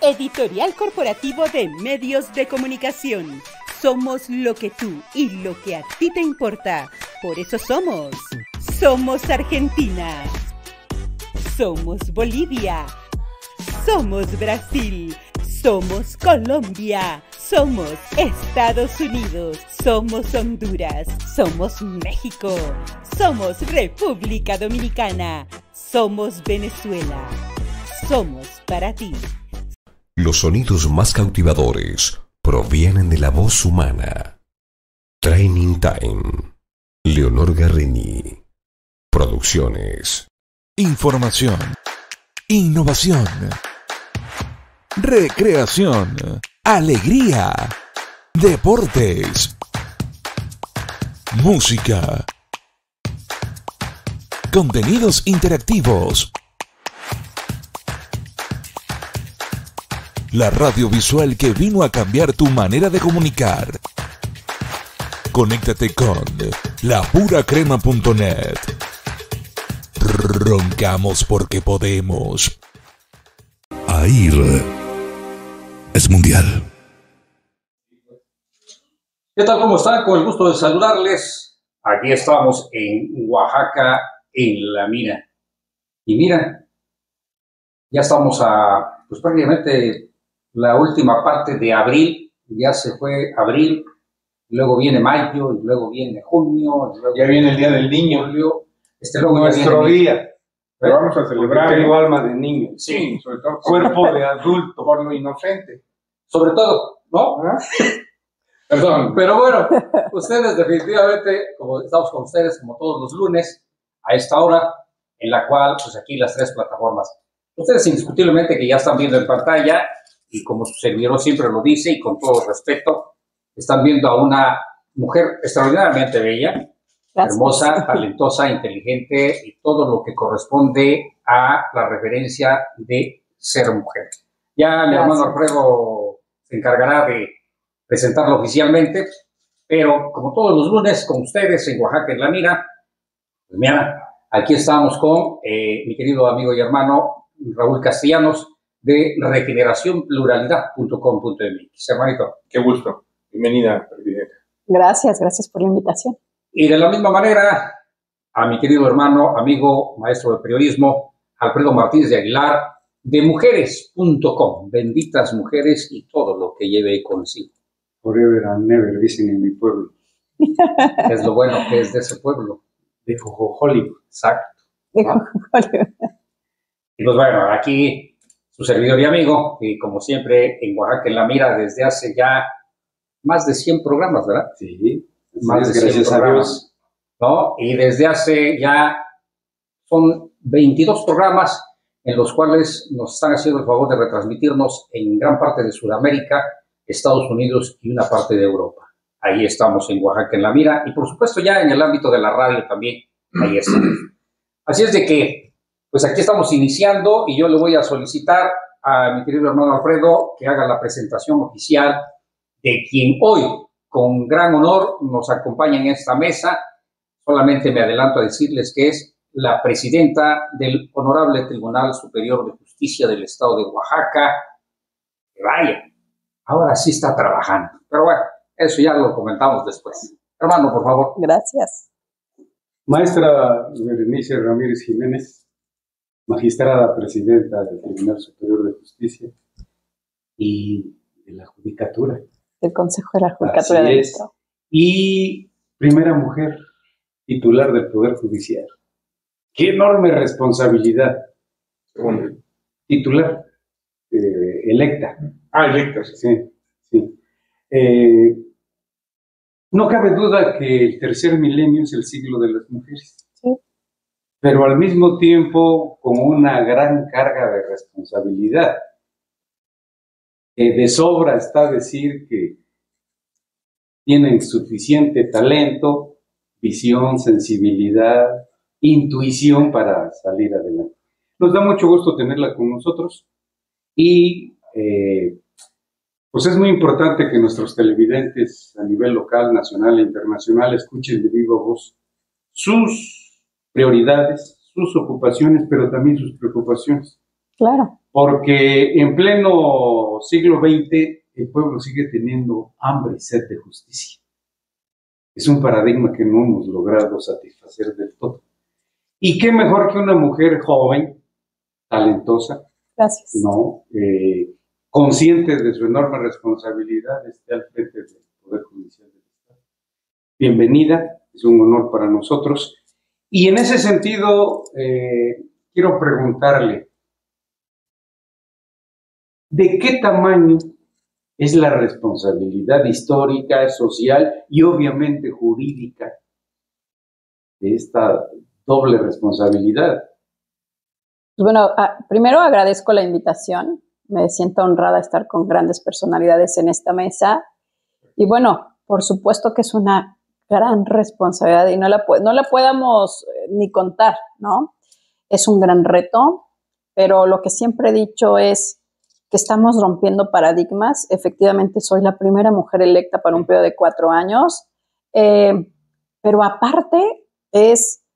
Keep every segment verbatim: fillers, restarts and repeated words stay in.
Editorial Corporativo de Medios de Comunicación. Somos lo que tú y lo que a ti te importa. Por eso somos. Somos Argentina. Somos Bolivia. Somos Brasil. Somos Colombia. Somos Estados Unidos. Somos Honduras. Somos México. Somos República Dominicana. Somos Venezuela. Somos para ti. Los sonidos más cautivadores provienen de la voz humana. Training Time. Leonor Garrini. Producciones. Información. Innovación. Recreación. Alegría. Deportes. Música. Contenidos interactivos. La radio visual que vino a cambiar tu manera de comunicar. Conéctate con la pura crema punto net. Roncamos porque podemos. AIR es mundial. ¿Qué tal? ¿Cómo están? Con el gusto de saludarles. Aquí estamos en Oaxaca, en La Mira. Y mira, ya estamos a, pues prácticamente la última parte de abril. Ya se fue abril, luego viene mayo, y luego viene junio. Y luego ya viene el Día del Niño. Julio. Este luego Nuestro viene día. Pero vamos a celebrar. Tengo alma de niño. Sí, sobre todo cuerpo de adulto, por lo inocente. Sobre todo, ¿no? ¿Ah? Perdón, pero bueno, ustedes definitivamente, como estamos con ustedes como todos los lunes, a esta hora, en la cual, pues aquí las tres plataformas. Ustedes indiscutiblemente que ya están viendo en pantalla, y como su servidor siempre lo dice, y con todo respeto, están viendo a una mujer extraordinariamente bella, gracias, hermosa, talentosa, inteligente, y todo lo que corresponde a la referencia de ser mujer. Ya mi hermano Alfredo se encargará de presentarlo oficialmente, pero como todos los lunes con ustedes en Oaxaca en La Mira, pues mira, aquí estamos con eh, mi querido amigo y hermano Raúl Castellanos de regeneración pluralidad punto com punto m x. Hermanito. Qué gusto. Bienvenida, presidenta. Gracias, gracias por la invitación. Y de la misma manera, a mi querido hermano, amigo, maestro de periodismo, Alfredo Martínez de Aguilar, de mujeres punto com, benditas mujeres y todo lo que lleve consigo. Forever and never, dicen en mi pueblo. Es lo bueno que es de ese pueblo. De Jojojoli. Exacto. ¿No? Y pues bueno, aquí su servidor y amigo, y como siempre en Oaxaca en La Mira desde hace ya más de cien programas, ¿verdad? Sí. Más de gracias a Dios. ¿No? Y desde hace ya son veintidós programas en los cuales nos están haciendo el favor de retransmitirnos en gran parte de Sudamérica, Estados Unidos y una parte de Europa. Ahí estamos en Oaxaca en La Mira y por supuesto ya en el ámbito de la radio también, ahí estamos. Así es de que, pues aquí estamos iniciando y yo le voy a solicitar a mi querido hermano Alfredo que haga la presentación oficial de quien hoy, con gran honor, nos acompaña en esta mesa. Solamente me adelanto a decirles que es la presidenta del Honorable Tribunal Superior de Justicia del Estado de Oaxaca. Que vaya, ahora sí está trabajando. Pero bueno, eso ya lo comentamos después. Hermano, por favor. Gracias. Maestra Berenice Ramírez Jiménez, magistrada presidenta del Tribunal Superior de Justicia y de la Judicatura. Del Consejo de la Judicatura del Estado. Y primera mujer titular del Poder Judicial. ¡Qué enorme responsabilidad! Bueno, titular, eh, electa. Ah, electa. Sí, sí. Eh, no cabe duda que el tercer milenio es el siglo de las mujeres. Sí. Pero al mismo tiempo con una gran carga de responsabilidad. Eh, de sobra está decir que tienen suficiente talento, visión, sensibilidad, intuición para salir adelante. Nos da mucho gusto tenerla con nosotros y eh, pues es muy importante que nuestros televidentes a nivel local, nacional e internacional escuchen de viva voz sus prioridades, sus ocupaciones, pero también sus preocupaciones. Claro. porque en pleno siglo veinte el pueblo sigue teniendo hambre y sed de justicia. Es un paradigma que no hemos logrado satisfacer del todo. Y qué mejor que una mujer joven, talentosa, Gracias. ¿no? Eh, consciente de su enorme responsabilidad, esté al frente del Poder Judicial del Estado. Bienvenida, es un honor para nosotros. Y en ese sentido, eh, quiero preguntarle, ¿de qué tamaño es la responsabilidad histórica, social y obviamente jurídica de esta doble responsabilidad? Pues bueno, a, primero agradezco la invitación. Me siento honrada de estar con grandes personalidades en esta mesa. Y bueno, por supuesto que es una gran responsabilidad y no la, no la podamos ni contar, ¿no? Es un gran reto, pero lo que siempre he dicho es que estamos rompiendo paradigmas. Efectivamente, soy la primera mujer electa para un periodo de cuatro años, eh, pero aparte es,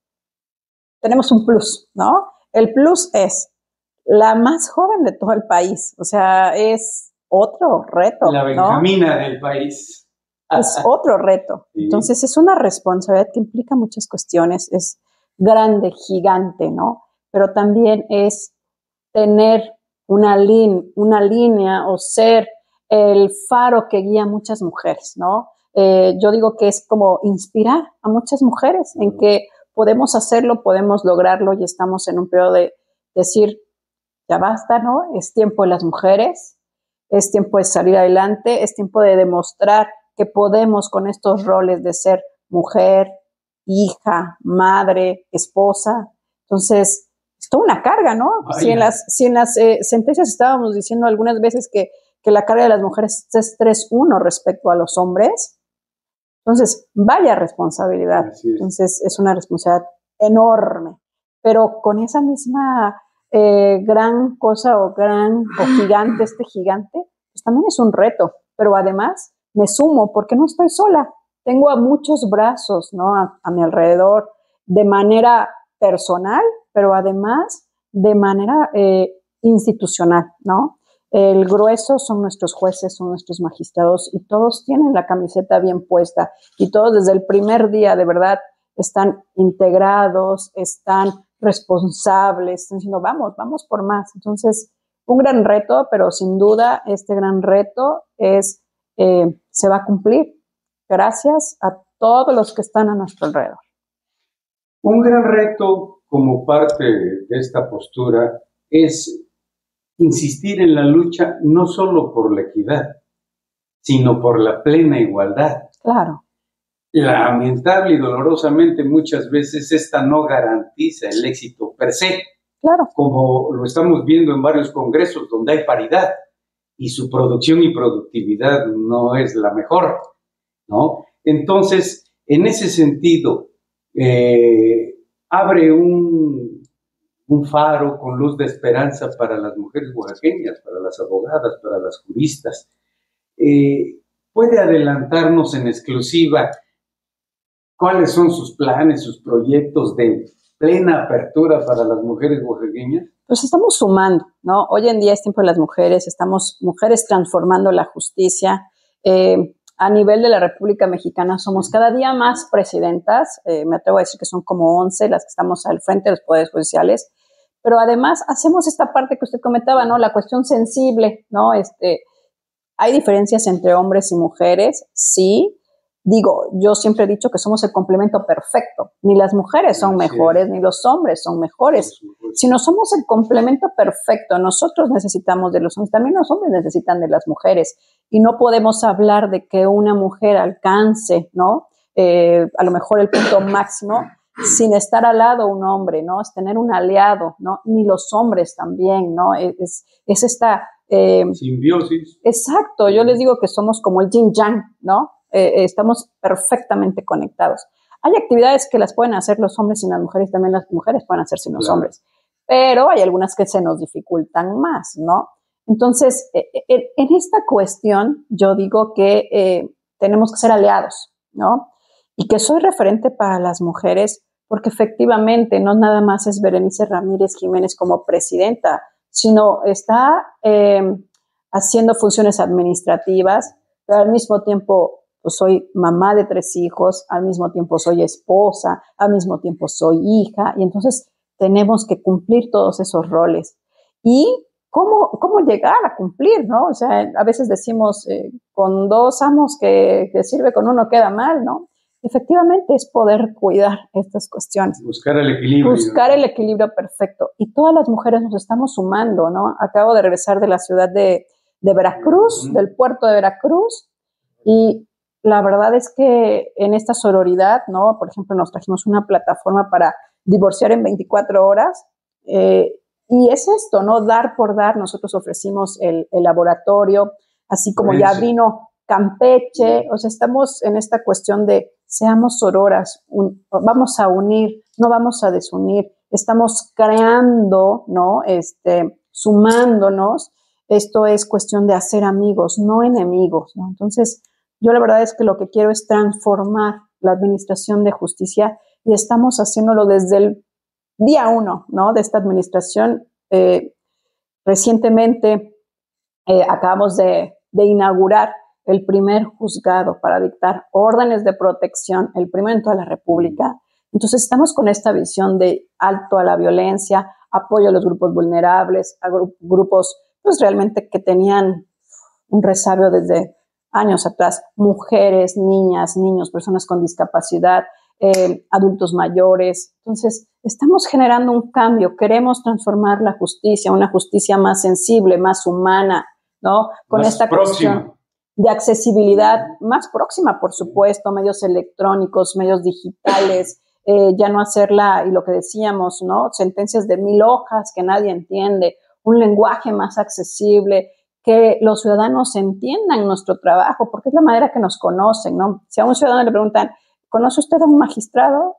tenemos un plus, ¿no? El plus es la más joven de todo el país, o sea, es otro reto. La Benjamina, ¿no?, del país. Es otro reto. Sí. Entonces, es una responsabilidad que implica muchas cuestiones, es grande, gigante, ¿no? Pero también es tener una, lin, una línea o ser el faro que guía a muchas mujeres, ¿no? Eh, yo digo que es como inspirar a muchas mujeres en que podemos hacerlo, podemos lograrlo y estamos en un periodo de decir, ya basta, ¿no? Es tiempo de las mujeres, es tiempo de salir adelante, es tiempo de demostrar que podemos con estos roles de ser mujer, hija, madre, esposa. Entonces, es toda una carga, ¿no? Vaya. Si en las, si en las eh, sentencias estábamos diciendo algunas veces que, que la carga de las mujeres es tres uno respecto a los hombres, entonces, vaya responsabilidad. Es. Entonces, es una responsabilidad enorme. Pero con esa misma eh, gran cosa o gran o gigante, este gigante, pues también es un reto. Pero además, me sumo porque no estoy sola. Tengo a muchos brazos, ¿no?, a, a mi alrededor de manera personal, pero además de manera eh, institucional, ¿no? El grueso son nuestros jueces, son nuestros magistrados y todos tienen la camiseta bien puesta y todos desde el primer día de verdad están integrados, están responsables, están diciendo vamos, vamos por más. Entonces, un gran reto, pero sin duda este gran reto es, eh, se va a cumplir gracias a todos los que están a nuestro alrededor. Un gran reto como parte de esta postura es insistir en la lucha no solo por la equidad, sino por la plena igualdad. Claro. Lamentable y dolorosamente muchas veces esta no garantiza el éxito per se. Claro. Como lo estamos viendo en varios congresos donde hay paridad y su producción y productividad no es la mejor, ¿no? Entonces, en ese sentido, eh, abre un un faro con luz de esperanza para las mujeres oaxaqueñas, para las abogadas, para las juristas. Eh, ¿Puede adelantarnos en exclusiva cuáles son sus planes, sus proyectos de plena apertura para las mujeres oaxaqueñas? Pues estamos sumando, ¿no? Hoy en día es tiempo de las mujeres, estamos mujeres transformando la justicia. Eh, a nivel de la República Mexicana somos cada día más presidentas, eh, me atrevo a decir que son como once las que estamos al frente de los poderes judiciales, pero además hacemos esta parte que usted comentaba, ¿no? La cuestión sensible, ¿no? Este, ¿hay diferencias entre hombres y mujeres? Sí. Digo, yo siempre he dicho que somos el complemento perfecto. Ni las mujeres son mejores, ni los hombres son mejores, sino somos el complemento perfecto. Nosotros necesitamos de los hombres, también los hombres necesitan de las mujeres. Y no podemos hablar de que una mujer alcance, ¿no? Eh, a lo mejor el punto máximo, sin estar al lado un hombre, ¿no? Es tener un aliado, ¿no? Ni los hombres también, ¿no? Es, es esta... Eh, simbiosis. Exacto, yo les digo que somos como el yin yang, ¿no? Eh, estamos perfectamente conectados. Hay actividades que las pueden hacer los hombres sin las mujeres, también las mujeres pueden hacer sin los claro. hombres, pero hay algunas que se nos dificultan más, ¿no? Entonces, eh, eh, en esta cuestión yo digo que eh, tenemos que ser aliados, ¿no? Y que soy referente para las mujeres porque efectivamente no nada más es Berenice Ramírez Jiménez como presidenta, sino está eh, haciendo funciones administrativas, pero al mismo tiempo pues, soy mamá de tres hijos, al mismo tiempo soy esposa, al mismo tiempo soy hija, y entonces tenemos que cumplir todos esos roles. Y cómo, cómo llegar a cumplir, ¿no? O sea, a veces decimos, eh, con dos amos que, que sirve, con uno queda mal, ¿no? Efectivamente es poder cuidar estas cuestiones. Buscar el equilibrio. Buscar el equilibrio perfecto. Y todas las mujeres nos estamos sumando, ¿no? Acabo de regresar de la ciudad de, de Veracruz, uh-huh. del puerto de Veracruz, y la verdad es que en esta sororidad, ¿no? Por ejemplo, nos trajimos una plataforma para divorciar en veinticuatro horas, eh, y es esto, ¿no? Dar por dar. Nosotros ofrecimos el, el laboratorio, así como ya vino Campeche, o sea, estamos en esta cuestión de seamos sororas, un, vamos a unir, no vamos a desunir, estamos creando, ¿no? Este, sumándonos. Esto es cuestión de hacer amigos, no enemigos, ¿no? Entonces, yo la verdad es que lo que quiero es transformar la administración de justicia y estamos haciéndolo desde el día uno, ¿no? De esta administración. Eh, recientemente eh, acabamos de, de inaugurar el primer juzgado para dictar órdenes de protección, el primero en toda la República. Entonces estamos con esta visión de alto a la violencia, apoyo a los grupos vulnerables, a gru- grupos pues realmente que tenían un resabio desde años atrás, mujeres, niñas, niños, personas con discapacidad, eh, adultos mayores. Entonces estamos generando un cambio, queremos transformar la justicia, una justicia más sensible, más humana, ¿no? Con más esta próxima. cuestión de accesibilidad más próxima, por supuesto, medios electrónicos, medios digitales, eh, ya no hacerla, y lo que decíamos, ¿no? Sentencias de mil hojas que nadie entiende, un lenguaje más accesible, que los ciudadanos entiendan nuestro trabajo, porque es la manera que nos conocen, ¿no? Si a un ciudadano le preguntan, ¿conoce usted a un magistrado?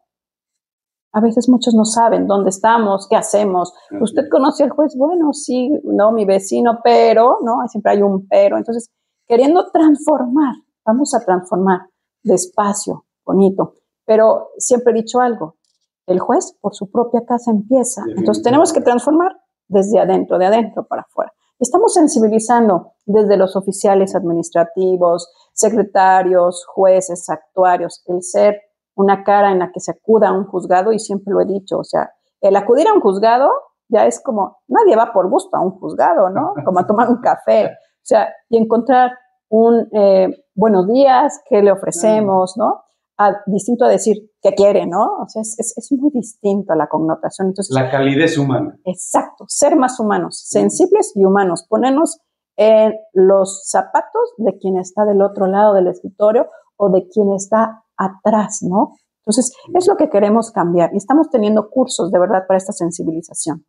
A veces muchos no saben dónde estamos, qué hacemos. Uh-huh. ¿Usted conoce al juez? Bueno, sí, no, mi vecino, pero, ¿no? Siempre hay un pero. Entonces, queriendo transformar, vamos a transformar despacio, bonito. Pero siempre he dicho algo, el juez por su propia casa empieza. Entonces, tenemos que transformar desde adentro, de adentro para afuera. Estamos sensibilizando desde los oficiales administrativos, secretarios, jueces, actuarios, el ser una cara en la que se acuda a un juzgado, y siempre lo he dicho, o sea, el acudir a un juzgado ya es como, nadie va por gusto a un juzgado, ¿no? Como a tomar un café, o sea, y encontrar un eh, buenos días, qué le ofrecemos, ¿no? A, distinto a decir qué quiere, ¿no? O sea, es, es, es muy distinto a la connotación. Entonces, la calidez humana. Exacto, ser más humanos, sensibles y humanos, ponernos en los zapatos de quien está del otro lado del escritorio o de quien está atrás, ¿no? Entonces, es lo que queremos cambiar y estamos teniendo cursos de verdad para esta sensibilización.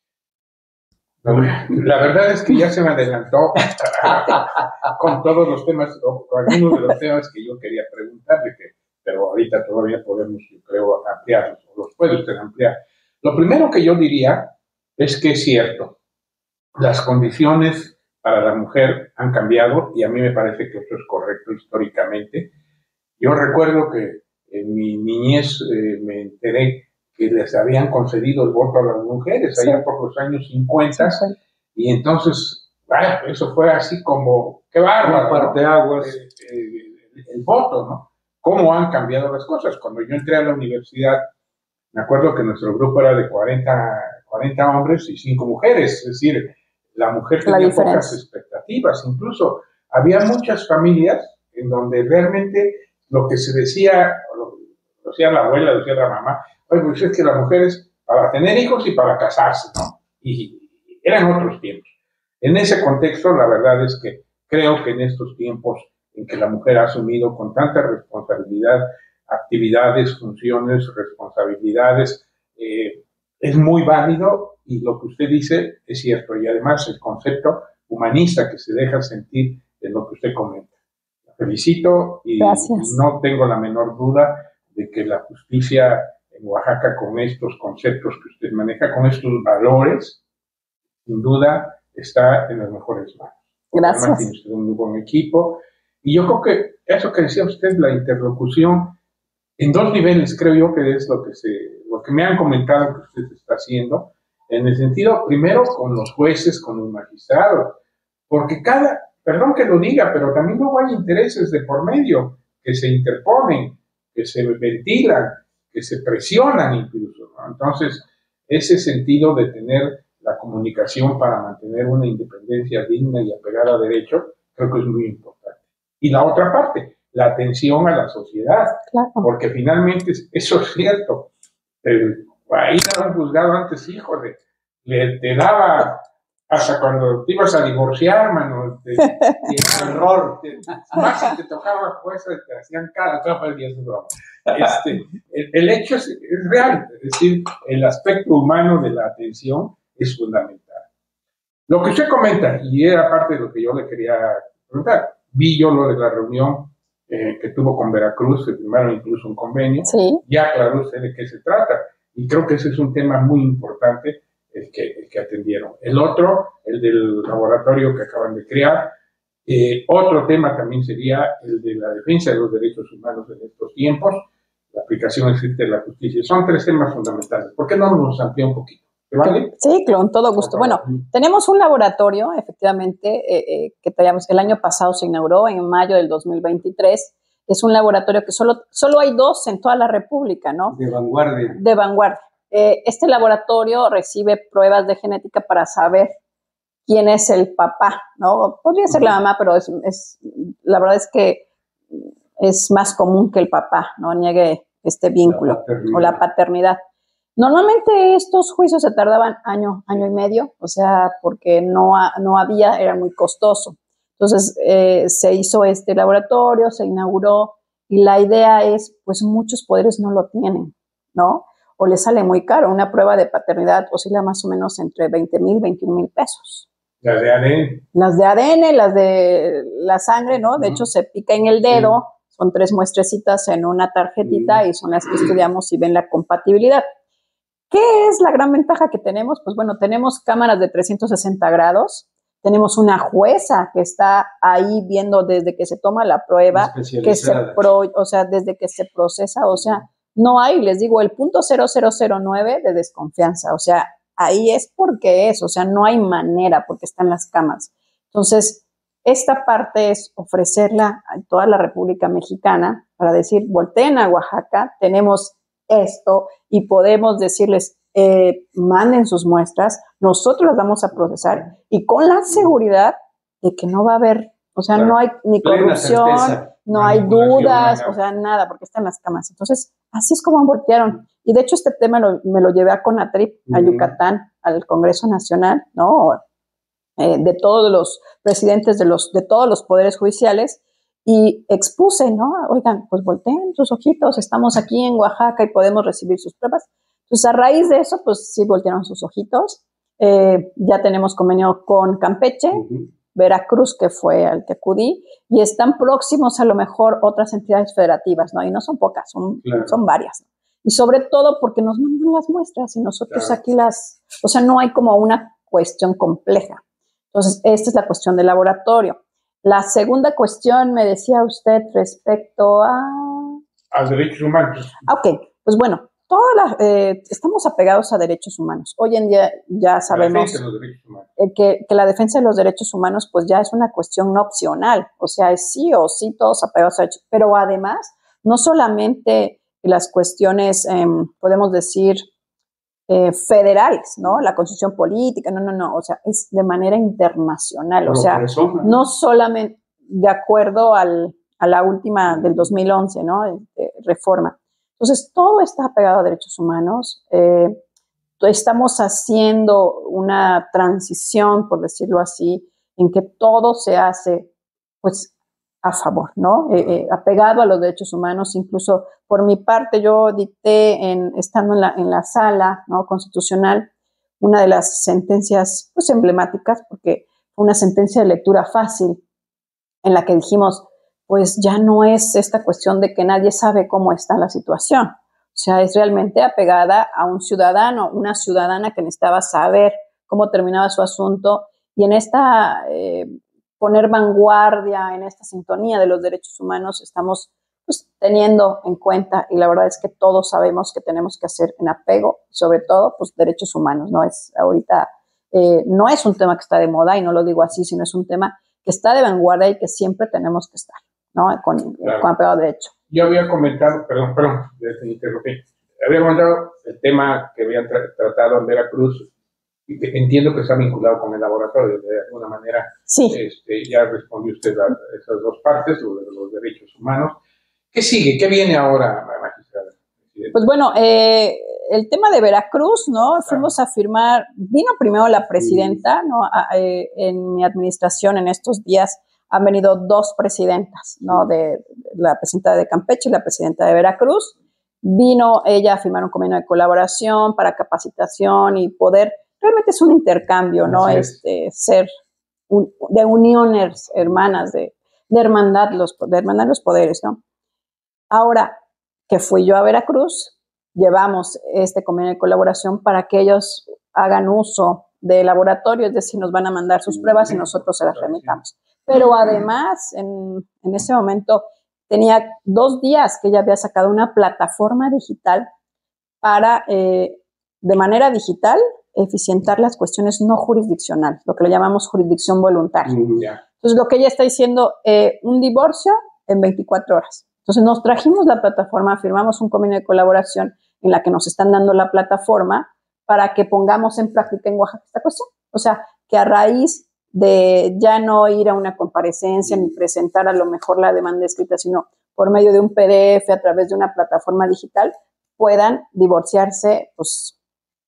La verdad es que ya se me adelantó con todos los temas, o con algunos de los temas que yo quería preguntarle, que, pero ahorita todavía podemos, yo creo, ampliarlos, o los puede usted ampliar. Lo primero que yo diría es que es cierto, las condiciones para la mujer han cambiado y a mí me parece que eso es correcto históricamente. Yo recuerdo que en mi niñez eh, me enteré que les habían concedido el voto a las mujeres, sí, allá por los años cincuenta, sí, sí. Y entonces, bueno, eso fue así como, qué bárbaro, parteaguas, ¿no? eh, eh, el voto, ¿no? ¿Cómo han cambiado las cosas? Cuando yo entré a la universidad, me acuerdo que nuestro grupo era de cuarenta, cuarenta hombres y cinco mujeres, es decir, la mujer tenía la pocas expectativas, incluso había muchas familias en donde realmente lo que se decía, lo, lo decía la abuela, lo decía la mamá, oye, pues es que la mujer es para tener hijos y para casarse, ¿no? Y eran otros tiempos. En ese contexto, la verdad es que creo que en estos tiempos en que la mujer ha asumido con tanta responsabilidad actividades, funciones, responsabilidades, eh, es muy válido y lo que usted dice es cierto. Y además el concepto humanista que se deja sentir en lo que usted comenta. La felicito y, y no tengo la menor duda de que la justicia en Oaxaca, con estos conceptos que usted maneja, con estos valores, sin duda está en las mejores manos. Gracias. Además tiene usted un muy buen equipo. Y yo creo que eso que decía usted, la interlocución, en dos niveles creo yo que es lo que, se, lo que me han comentado que usted está haciendo. En el sentido, primero, con los jueces, con los magistrados, porque cada, perdón que lo diga, pero también luego hay intereses de por medio que se interponen, que se ventilan, que se presionan incluso, ¿no? Entonces, ese sentido de tener la comunicación para mantener una independencia digna y apegada a derecho, creo que es muy importante. Y la otra parte, la atención a la sociedad, claro. Porque finalmente eso es cierto. El, ahí era un juzgado antes, híjole, le, te daba hasta cuando te ibas a divorciar, mano, te, te error, te, más si te tocaba jueza, te hacían cara, todo el día es broma. Este, el, el hecho es, es real, es decir, el aspecto humano de la atención es fundamental. Lo que usted comenta, y era parte de lo que yo le quería preguntar, vi yo lo de la reunión eh, que tuvo con Veracruz, que firmaron incluso un convenio, ¿sí? Ya aclaró usted de qué se trata, y creo que ese es un tema muy importante el que, el que atendieron. El otro, el del laboratorio que acaban de crear, eh, otro tema también sería el de la defensa de los derechos humanos en estos tiempos, la aplicación estricta de la justicia. Son tres temas fundamentales. ¿Por qué no nos amplía un poquito? ¿Vale? Sí, con todo gusto. Bueno, tenemos un laboratorio, efectivamente, eh, eh, que traíamos, el año pasado se inauguró, en mayo del dos mil veintitrés. Es un laboratorio que solo, solo hay dos en toda la República, ¿no? De vanguardia. De vanguardia. Eh, este laboratorio recibe pruebas de genética para saber quién es el papá, ¿no? Podría ser la mamá, pero es, es, la verdad es que es más común que el papá, ¿no? Niegue este vínculo la o la paternidad. Normalmente estos juicios se tardaban año, año y medio, o sea, porque no, ha, no había, era muy costoso. Entonces eh, se hizo este laboratorio, se inauguró, y la idea es, pues muchos poderes no lo tienen, ¿no? O les sale muy caro. Una prueba de paternidad oscila más o menos entre veinte mil, veintiún mil pesos. Las de A D N. Las de A D N, las de la sangre, ¿no? De uh-huh. hecho, se pica en el dedo, sí. Son tres muestrecitas en una tarjetita uh-huh. y son las que estudiamos y ven la compatibilidad. ¿Qué es la gran ventaja que tenemos? Pues bueno, tenemos cámaras de trescientos sesenta grados, tenemos una jueza que está ahí viendo desde que se toma la prueba, que se pro, o sea, desde que se procesa, o sea, no hay, les digo, el punto cero cero cero nueve de desconfianza, o sea, ahí es porque es, o sea, no hay manera porque están las cámaras. Entonces, esta parte es ofrecerla a toda la República Mexicana para decir, volteen a Oaxaca, tenemos esto y podemos decirles, eh, manden sus muestras, nosotros las vamos a procesar y con la seguridad de que no va a haber, o sea, claro. no hay ni corrupción, no hay dudas, o sea, nada, porque están las cámaras. Entonces, así es como voltearon. Y de hecho este tema lo, me lo llevé a CONATRIP, uh-huh. a Yucatán, al Congreso Nacional, ¿no? Eh, de todos los presidentes de, los, de todos los poderes judiciales, y expuse, ¿no? Oigan, pues volteen sus ojitos, estamos aquí en Oaxaca y podemos recibir sus pruebas. Entonces, a raíz de eso, pues sí voltearon sus ojitos. Eh, ya tenemos convenio con Campeche, uh-huh. Veracruz, que fue al que acudí, y están próximos a lo mejor otras entidades federativas, ¿no? Y no son pocas, son, claro. son varias, ¿no? Y sobre todo porque nos mandan las muestras y nosotros claro. aquí las, o sea, no hay como una cuestión compleja. Entonces, esta es la cuestión del laboratorio. La segunda cuestión me decía usted respecto a... A derechos humanos. Ok, pues bueno, todas las, eh, estamos apegados a derechos humanos. Hoy en día ya sabemos la de los derechos humanos. Eh, que, que la defensa de los derechos humanos pues ya es una cuestión no opcional. O sea, es sí o sí todos apegados a derechos. Pero además, no solamente las cuestiones, eh, podemos decir, Eh, federales, ¿no? La constitución política, no, no, no, o sea, es de manera internacional, o sea, no solamente de acuerdo al, a la última del dos mil once, ¿no? Eh, reforma. Entonces, todo está pegado a derechos humanos. Eh, estamos haciendo una transición, por decirlo así, en que todo se hace, pues, a favor, ¿no? Eh, eh, apegado a los derechos humanos. Incluso por mi parte yo dicté, en, estando en la, en la sala, ¿no? constitucional, una de las sentencias pues emblemáticas, porque fue una sentencia de lectura fácil, en la que dijimos, pues ya no es esta cuestión de que nadie sabe cómo está la situación. O sea, es realmente apegada a un ciudadano, una ciudadana que necesitaba saber cómo terminaba su asunto, y en esta... Eh, poner vanguardia en esta sintonía de los derechos humanos, estamos pues teniendo en cuenta, y la verdad es que todos sabemos que tenemos que hacer en apego, sobre todo, pues derechos humanos, ¿no? Es ahorita, eh, no es un tema que está de moda, y no lo digo así, sino es un tema que está de vanguardia y que siempre tenemos que estar, ¿no? Con, claro. con apego a derecho. Yo había comentado, perdón, perdón, te interrumpí, había comentado el tema que habían tra tratado en Veracruz, y que entiendo que está vinculado con el laboratorio, de alguna manera. Sí. Este, ya respondió usted a esas dos partes, lo de los derechos humanos. ¿Qué sigue? ¿Qué viene ahora, magistrada? Pues bueno, eh, el tema de Veracruz, ¿no? Fuimos a firmar, vino primero la presidenta, ¿no? A, eh, en mi administración en estos días han venido dos presidentas, ¿no? De, la presidenta de Campeche y la presidenta de Veracruz. Vino ella a firmar un convenio de colaboración para capacitación y poder, realmente es un intercambio, ¿no? Este, ser un, de uniones hermanas, de, de hermandad, los, de hermandad los poderes, ¿no? Ahora que fui yo a Veracruz, llevamos este convenio de colaboración para que ellos hagan uso del laboratorio, es decir, nos van a mandar sus pruebas y nosotros se las remitamos. Pero además, en, en ese momento, tenía dos días que ella había sacado una plataforma digital para, eh, de manera digital, eficientar las cuestiones no jurisdiccionales, lo que le llamamos jurisdicción voluntaria. Mm, yeah. Entonces, lo que ella está diciendo, eh, un divorcio en veinticuatro horas. Entonces, nos trajimos la plataforma, firmamos un convenio de colaboración en la que nos están dando la plataforma para que pongamos en práctica en Oaxaca esta cuestión. O sea, que a raíz de ya no ir a una comparecencia ni presentar a lo mejor la demanda escrita, sino por medio de un P D F a través de una plataforma digital, puedan divorciarse pues,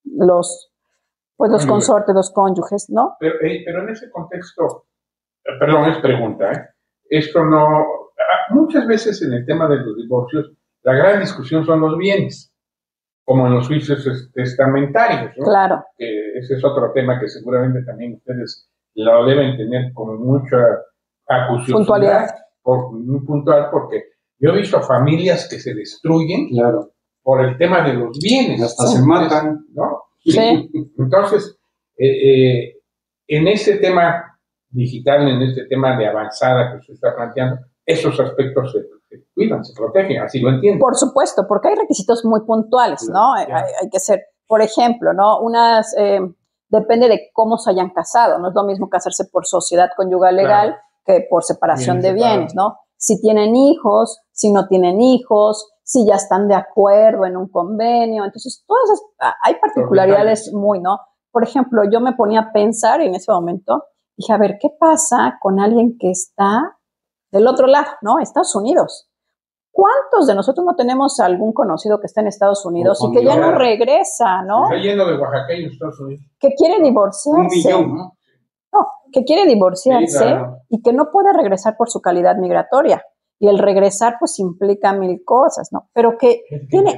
los, pues, los consortes, los cónyuges, ¿no? Pero, eh, pero en ese contexto, perdón, es pregunta, ¿eh? Esto no... Muchas veces en el tema de los divorcios, la gran discusión son los bienes, como en los juicios testamentarios, ¿no? Claro. Que ese es otro tema que seguramente también ustedes lo deben tener con mucha acuciosidad. Puntualidad. Por, muy puntual, porque yo he visto familias que se destruyen, claro, por el tema de los bienes. Hasta sí. se matan, ¿no? Sí. Entonces, eh, eh, en este tema digital, en este tema de avanzada que se está planteando, esos aspectos se, se cuidan, se protegen, así lo entiendo. Por supuesto, porque hay requisitos muy puntuales, ¿no? Hay, hay que ser, por ejemplo, ¿no? Unas, eh, depende de cómo se hayan casado, no es lo mismo casarse por sociedad conyugal legal, claro, que por separación bien de separado. Bienes, ¿no? Si tienen hijos, si no tienen hijos, si ya están de acuerdo en un convenio, entonces todas esas, hay particularidades muy, ¿no? Por ejemplo, yo me ponía a pensar en ese momento, dije, a ver, ¿qué pasa con alguien que está del otro lado, ¿no? Estados Unidos. ¿Cuántos de nosotros no tenemos algún conocido que está en Estados Unidos y que ya no regresa, ¿no? Está lleno de oaxaqueños en Estados Unidos. Que quiere divorciarse. Un millón, ¿no? No, que quiere divorciarse, sí, claro, y que no puede regresar por su calidad migratoria. Y el regresar, pues, implica mil cosas, ¿no? Pero que es tiene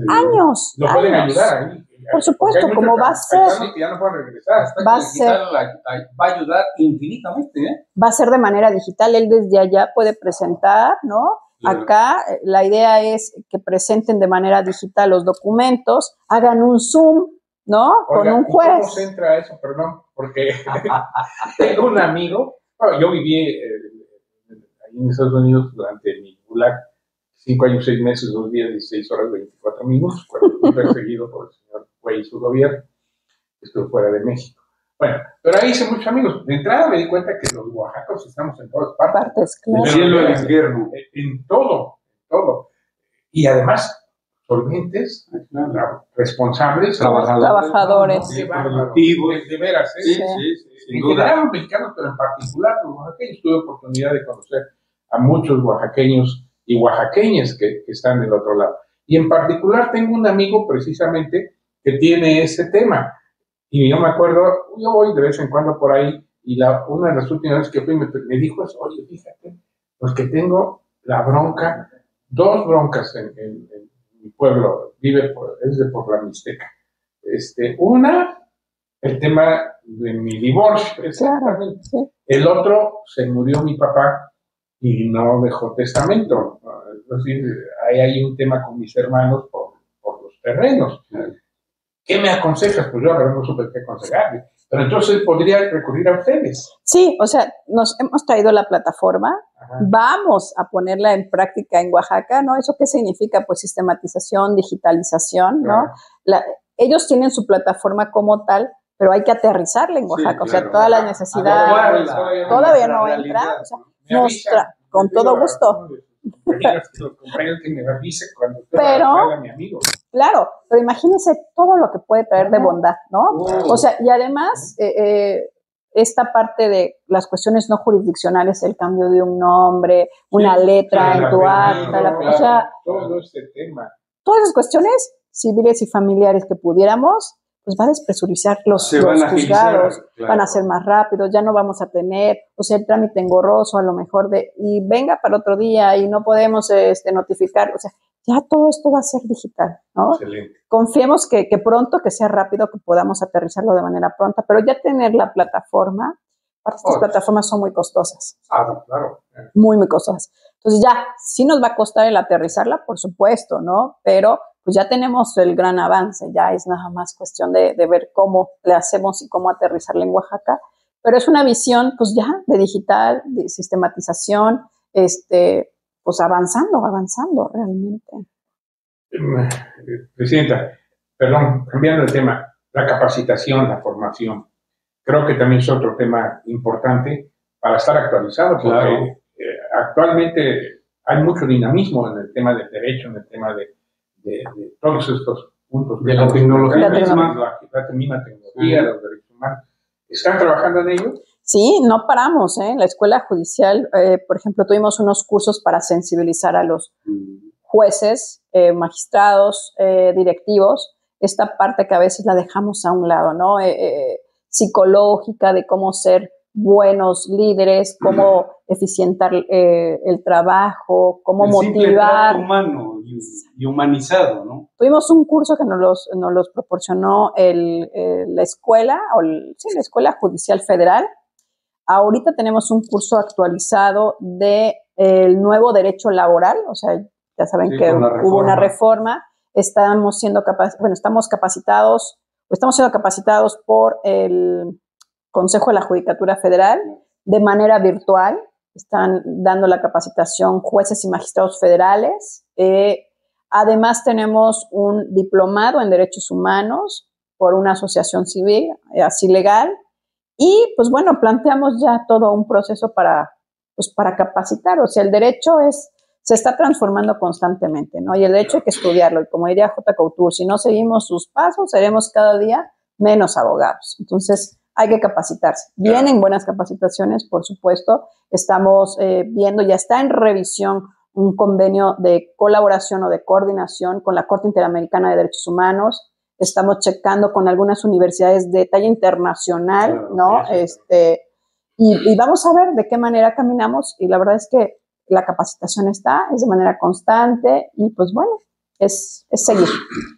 años. Lo años. pueden ayudar ahí. Por supuesto, como va a ser. Que ya no pueden regresar. Va a ser. Va a ayudar infinitamente, ¿eh? Va a ser de manera digital. Él desde allá puede presentar, ¿no? Claro. Acá la idea es que presenten de manera digital los documentos, hagan un Zoom, ¿no? Oiga, con un juez. ¿Cómo se entra a eso? Perdón, porque tengo un amigo, bueno, yo viví eh, ahí en Estados Unidos durante mi gulag, cinco años, seis meses, dos días, dieciséis horas, veinticuatro minutos, cuando fui perseguido por el señor Güey y su gobierno, estuve fuera de México. Bueno, pero ahí hice muchos amigos. De entrada me di cuenta que los oaxacos estamos en todas partes. Partes, claro. En el cielo, en el infierno. En todo, en todo. Y además, solventes, claro, responsables, trabajadores, trabajadores. De, productivos, de veras, ¿eh? Sí, sí, sí, sin en duda. general los mexicanos, pero en particular los oaxaqueños. Tuve oportunidad de conocer a muchos oaxaqueños y oaxaqueñas que, que están del otro lado. Y en particular tengo un amigo precisamente que tiene ese tema. Y yo me acuerdo, yo voy de vez en cuando por ahí, y la, una de las últimas veces que fui me, me dijo eso, oye, fíjate, pues que tengo la bronca, dos broncas en, en, en mi pueblo, vive por, es de por la Mixteca. Este, una, el tema de mi divorcio, exactamente. Claro, sí. El otro, se murió mi papá y no dejó testamento. Es decir, ahí hay un tema con mis hermanos por, por los terrenos. ¿Qué me aconsejas? Pues yo ahora no supe qué aconsejarle. Pero entonces podría recurrir a ustedes. Sí, o sea, nos hemos traído la plataforma, Ajá. Vamos a ponerla en práctica en Oaxaca, ¿no? ¿Eso qué significa? Pues sistematización, digitalización, ¿no? Claro. La, ellos tienen su plataforma como tal, pero hay que aterrizarla en Oaxaca, sí, claro. O sea, todas las necesidades, todavía, todavía no entra, o sea, mostra, con todo gusto. Pero, claro, pero imagínense todo lo que puede traer de bondad, ¿no? Oh. O sea, y además, eh, eh, esta parte de las cuestiones no jurisdiccionales, el cambio de un nombre, una sí, letra en tu acta, la, o sea, todo este tema. Todas esas cuestiones civiles y familiares que pudiéramos, pues va a despresurizar los, los van juzgados, claro. Van a ser más rápidos, ya no vamos a tener, o sea, el trámite engorroso a lo mejor de, y venga para otro día y no podemos este, notificar, o sea, ya todo esto va a ser digital, ¿no? Excelente. Confiemos que, que pronto, que sea rápido, que podamos aterrizarlo de manera pronta, pero ya tener la plataforma, estas oh. plataformas son muy costosas. Ah, claro. Muy, muy costosas. Entonces ya, sí nos va a costar el aterrizarla, por supuesto, ¿no? Pero pues ya tenemos el gran avance, ya es nada más cuestión de, de ver cómo le hacemos y cómo aterrizarla en Oaxaca, pero es una visión, pues ya, de digital, de sistematización, este, pues avanzando, avanzando realmente. Presidenta, perdón, cambiando el tema, la capacitación, la formación, creo que también es otro tema importante para estar actualizado, porque claro. eh, actualmente hay mucho dinamismo en el tema del derecho, en el tema de De, de todos estos puntos de la tecnología misma, la, la misma tecnología, uh-huh. Los derechos humanos. ¿Están trabajando en ello? Sí, no paramos, ¿eh? La escuela judicial, eh, por ejemplo, tuvimos unos cursos para sensibilizar a los jueces, eh, magistrados, eh, directivos, esta parte que a veces la dejamos a un lado, ¿no? Eh, eh, psicológica, de cómo ser buenos líderes, cómo uh-huh. eficientar eh, el trabajo, cómo el motivar. Humano y, y humanizado, ¿no? Tuvimos un curso que nos los, nos los proporcionó el, el, la escuela, o el, sí, la Escuela Judicial Federal. Ahorita tenemos un curso actualizado de el nuevo derecho laboral, o sea, ya saben sí, que hubo una reforma. Estamos siendo capac- bueno, estamos capacitados, estamos siendo capacitados por el Consejo de la Judicatura Federal de manera virtual. Están dando la capacitación jueces y magistrados federales. Eh, además tenemos un diplomado en derechos humanos por una asociación civil, eh, así legal. Y pues bueno, planteamos ya todo un proceso para, pues, para capacitar. O sea, el derecho es, se está transformando constantemente, ¿no? Y el derecho hay que estudiarlo. Y como diría J. Couture, si no seguimos sus pasos, seremos cada día menos abogados. Entonces, hay que capacitarse. Vienen buenas capacitaciones, por supuesto. Estamos eh, viendo, ya está en revisión un convenio de colaboración o de coordinación con la Corte Interamericana de Derechos Humanos. Estamos checando con algunas universidades de talla internacional, ¿no? Este, y, y vamos a ver de qué manera caminamos. Y la verdad es que la capacitación está, es de manera constante y pues bueno, es, es seguir.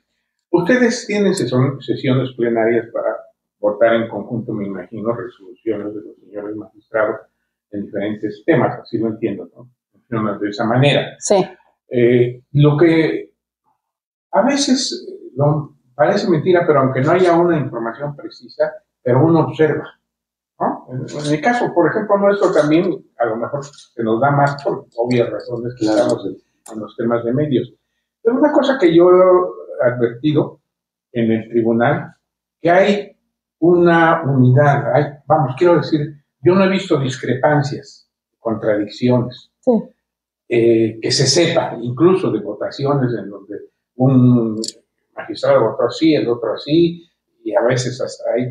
Ustedes tienen sesiones plenarias para votar en conjunto, me imagino, resoluciones de los señores magistrados en diferentes temas, así lo entiendo, ¿no? Funcionan de esa manera. Sí. Eh, lo que a veces no, parece mentira, pero aunque no haya una información precisa, pero uno observa, ¿no? En, en el caso, por ejemplo, nuestro también, a lo mejor se nos da más por obvias razones que estamos en, en los temas de medios. Pero una cosa que yo he advertido en el tribunal, que hay una unidad, hay, vamos, quiero decir, yo no he visto discrepancias, contradicciones, sí. eh, que se sepa, incluso de votaciones en donde un magistrado votó así, el otro así, y a veces hasta hay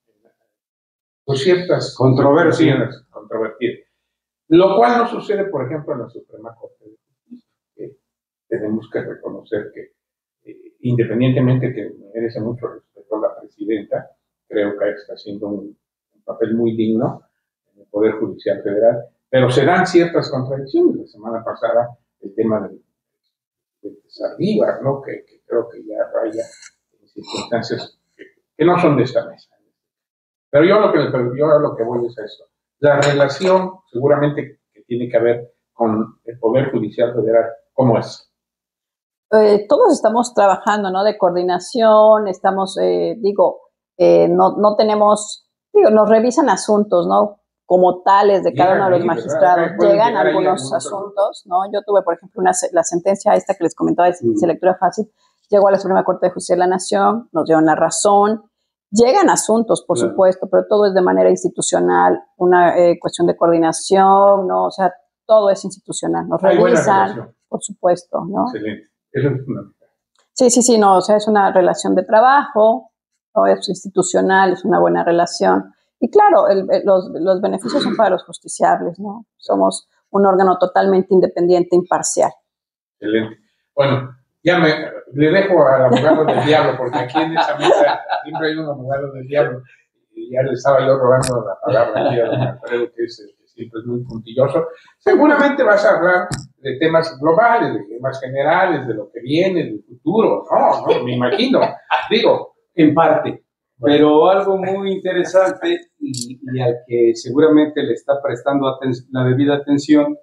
pues, ciertas controversias controvertidas. Lo cual no sucede, por ejemplo, en la Suprema Corte de Justicia, que tenemos que reconocer que, eh, independientemente que merece mucho respeto a la presidenta, creo que está haciendo un, un papel muy digno en el Poder Judicial Federal, pero se dan ciertas contradicciones. La semana pasada, el tema de, de, de Saldívar, ¿no? Que, que creo que ya raya en circunstancias que, que no son de esta mesa. Pero yo lo que, yo a lo que voy es a esto. La relación, seguramente, que tiene que ver con el Poder Judicial Federal, ¿cómo es? Eh, todos estamos trabajando, ¿no? De coordinación, estamos, eh, digo, Eh, no, no tenemos, digo, nos revisan asuntos, ¿no? como tales de cada uno de los ahí, magistrados, llegan algunos asuntos, ¿no? Yo tuve, por ejemplo, una, la sentencia esta que les comentaba de mm. lectura fácil, llegó a la Suprema Corte de Justicia de la Nación, nos dieron la razón, llegan asuntos, por claro. supuesto, pero todo es de manera institucional, una eh, cuestión de coordinación, ¿no? O sea, todo es institucional, nos Hay revisan, por supuesto, ¿no? Excelente, eso es fundamental. Sí, sí, sí, no, o sea, es una relación de trabajo, ¿no? Es institucional, es una buena relación. Y claro, el, el, los, los beneficios son para los justiciables, ¿no? Somos un órgano totalmente independiente, imparcial. Excelente. Bueno, ya me le dejo al abogado del diablo, porque aquí en esa mesa siempre hay un abogado del diablo. Y ya le estaba yo robando la palabra aquí a don Alfredo, que es el que siempre es muy puntilloso. Seguramente vas a hablar de temas globales, de temas generales, de lo que viene, del futuro. No, no, me imagino. Digo, en parte. Pero algo muy interesante y, y al que seguramente le está prestando la debida atención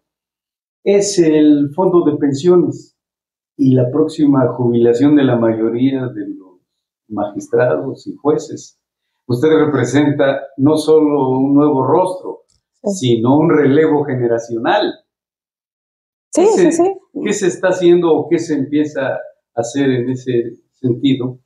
es el fondo de pensiones y la próxima jubilación de la mayoría de los magistrados y jueces. Usted representa no solo un nuevo rostro, sí. sino un relevo generacional. Sí, ¿Qué se, sí, sí. ¿Qué se está haciendo o qué se empieza a hacer en ese sentido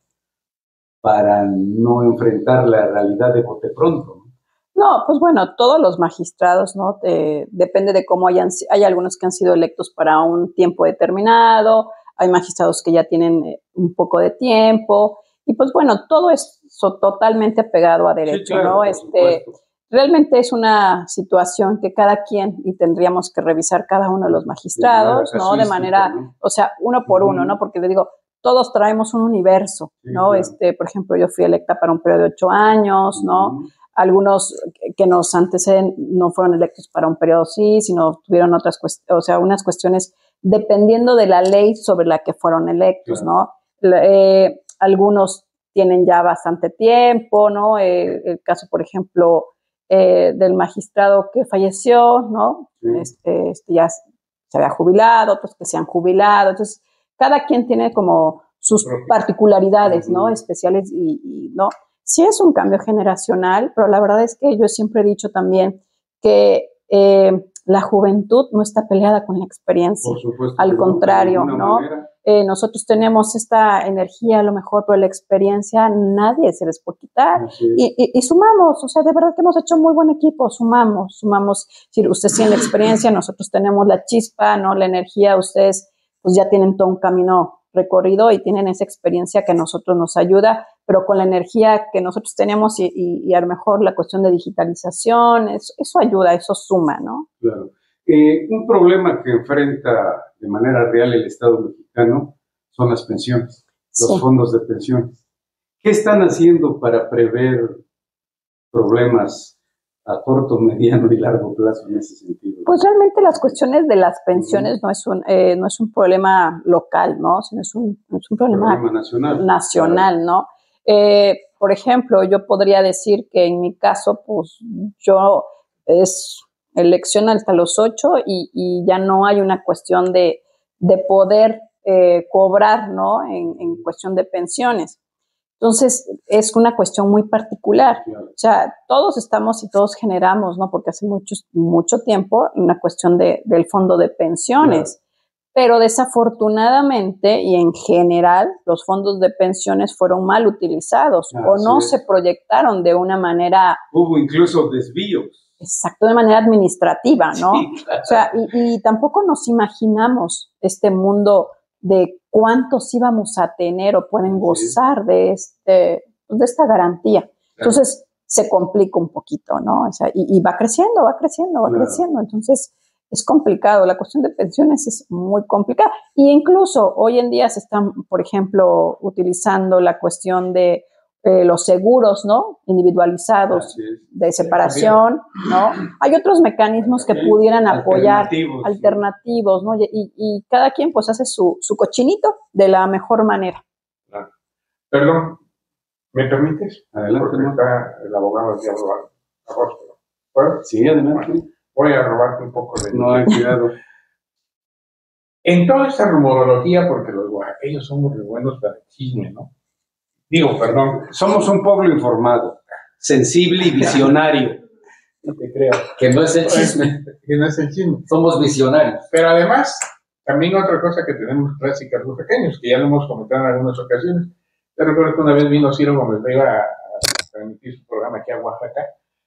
para no enfrentar la realidad de bote pronto? No, pues bueno, todos los magistrados, ¿no? Eh, depende de cómo hayan, hay algunos que han sido electos para un tiempo determinado, hay magistrados que ya tienen eh, un poco de tiempo, y pues bueno, todo es so, totalmente apegado a derecho, sí, claro, ¿no? Este, realmente es una situación que cada quien, y tendríamos que revisar cada uno de los magistrados, de ¿no? De manera, ¿no? O sea, uno por uh-huh. uno, ¿no? Porque le digo, todos traemos un universo, sí, ¿no? Claro. Este, por ejemplo, yo fui electa para un periodo de ocho años, ¿no? Uh-huh. Algunos que nos anteceden no fueron electos para un periodo sí, sino tuvieron otras cuestiones, o sea, unas cuestiones dependiendo de la ley sobre la que fueron electos, claro. ¿no? Eh, algunos tienen ya bastante tiempo, ¿no? Eh, el caso, por ejemplo, eh, del magistrado que falleció, ¿no? Sí. Este, este ya se había jubilado, otros que se han jubilado, entonces cada quien tiene como sus particularidades, ¿no? Especiales y, y, ¿no? Sí es un cambio generacional, pero la verdad es que yo siempre he dicho también que eh, la juventud no está peleada con la experiencia. Por supuesto, al contrario, ¿no? Eh, nosotros tenemos esta energía a lo mejor, pero la experiencia nadie se les puede quitar. Y, y, y sumamos, o sea, de verdad que hemos hecho muy buen equipo, sumamos, sumamos. Si ustedes tienen la experiencia, nosotros tenemos la chispa, ¿no? La energía, ustedes pues ya tienen todo un camino recorrido y tienen esa experiencia que a nosotros nos ayuda, pero con la energía que nosotros tenemos y, y, y a lo mejor la cuestión de digitalización, eso, eso ayuda, eso suma, ¿no? Claro. Eh, un problema que enfrenta de manera real el Estado mexicano son las pensiones, los sí. fondos de pensiones. ¿Qué están haciendo para prever problemas a corto, mediano y largo plazo en ese sentido? Pues realmente las cuestiones de las pensiones uh-huh. no es un eh, no es un problema local, ¿no? Sino es un, es un problema, problema nacional, nacional claro. ¿no? Eh, por ejemplo, yo podría decir que en mi caso, pues yo es elección hasta los ocho y, y ya no hay una cuestión de, de poder eh, cobrar, ¿no? En, en cuestión de pensiones. Entonces, es una cuestión muy particular. Claro. O sea, todos estamos y todos generamos, ¿no? Porque hace mucho, mucho tiempo, una cuestión de, del fondo de pensiones. Claro. Pero desafortunadamente, y en general, los fondos de pensiones fueron mal utilizados ah, o no es. se proyectaron de una manera... Hubo incluso desvíos. Exacto, de manera administrativa, ¿no? Sí, claro. O sea, y, y tampoco nos imaginamos este mundo de cuántos íbamos a tener o pueden gozar sí. de, este, de esta garantía. Claro. Entonces, se complica un poquito, ¿no? O sea, y, y va creciendo, va creciendo, va claro. creciendo. Entonces, es complicado. La cuestión de pensiones es muy complicada. Y incluso hoy en día se están, por ejemplo, utilizando la cuestión de eh, los seguros, ¿no? Individualizados de separación, ¿no? Hay otros mecanismos que pudieran apoyar, alternativos, alternativos ¿no? Y, y cada quien pues hace su, su cochinito de la mejor manera. Claro. Perdón, ¿me permites? Adelante. Porque está el abogado de Agosto. ¿Puedo? Sí, adelante. Bueno, voy a robarte un poco de... No, hay cuidado. En toda esta rumorología, porque los oaxaqueños somos muy buenos para el chisme, ¿no? Digo, perdón. Somos un pueblo informado, sensible y visionario. Sí, te creo. Que no es el chisme. Que no es el chisme. Somos visionarios. Pero además, también otra cosa que tenemos clásicas los pequeños, que ya lo hemos comentado en algunas ocasiones. Yo recuerdo que una vez vino Ciro Gómez Leiva a, a transmitir su programa aquí a Oaxaca